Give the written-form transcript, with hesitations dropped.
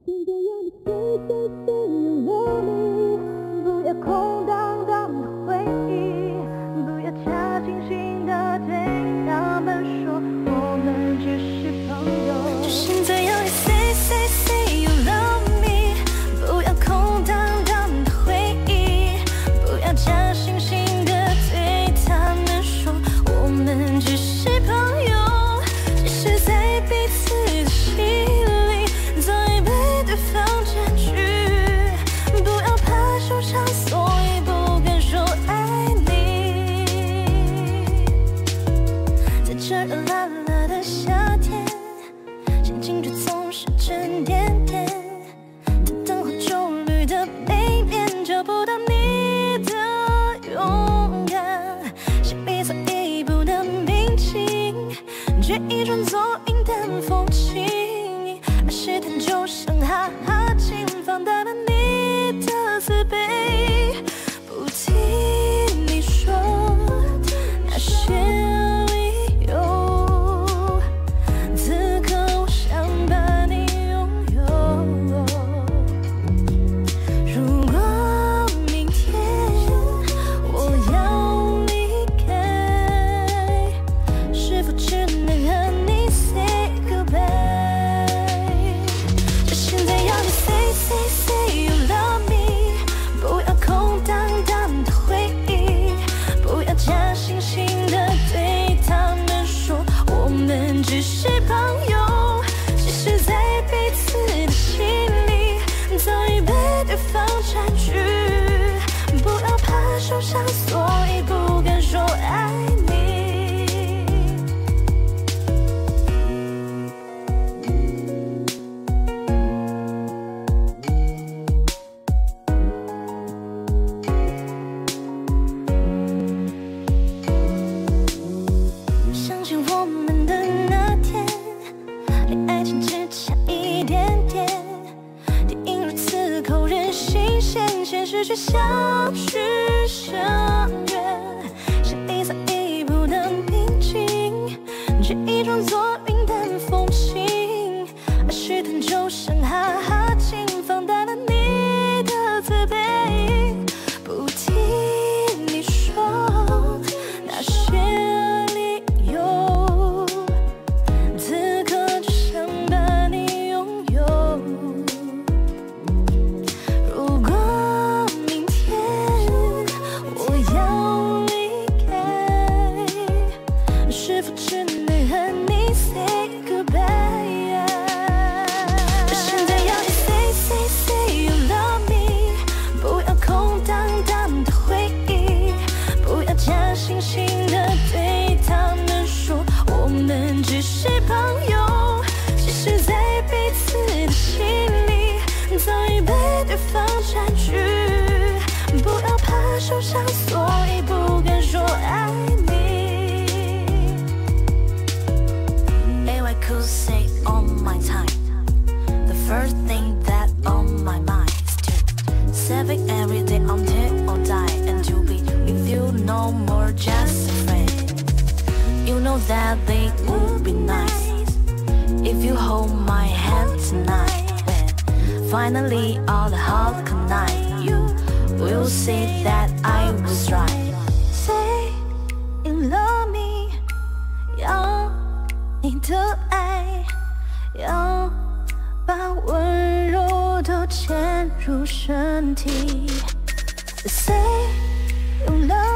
请别让你 say say say you love me， 不要空荡荡的回忆，不要假惺惺的对他们说我们只是朋友。就现在要你 say say say you love me， 不要空荡荡的回忆，不要假惺惺的对他们说我们只是朋友。只是在彼此的心里早已被对方占据，不要怕受伤，所以不敢说爱你。在这热辣辣的夏天，心情却总是沉甸甸，在灯红酒绿的背面找不到你的勇敢，心里早已不能平静，却一转左云淡风轻，而试探就像哈哈镜，放大了你的自卑。不听你说那些理由，此刻我想把你拥有。如果明天我要离开，是否只能和你 say goodbye？ 就现在要你 say say say you love me， 不要空荡荡的回忆，不要假惺惺的对他们说我们只是朋友。其实在彼此的心里早已被对方占据，不要怕受伤，所以不敢说爱你。相信我们的那天，离爱情只差一点点，电影如此扣人心弦，现实却相去相远，心里早已不能平静，却一装作云淡风轻，而试探就像哈哈镜，放大了你的自卑。不听你说那些理由，此刻只想把你拥有。如果明天我要离开，是否只能和你 say goodbye？ 就现在要你 say say say you love me， 不要空荡荡的回忆，不要假惺惺的对他们说我们只是朋友。其实在彼此的心里早已被对方占据，不要怕受伤，所以不敢说爱你。 If I could say all my time, the first thing that on my mind is to save it every day until I die, and to be with you no more just a friend. You know that it would be nice if you hold my hand tonight. When finally all the heart collide, you will see that I was right. Say you love me， 要你的爱，要把温柔都嵌入身体。Say you love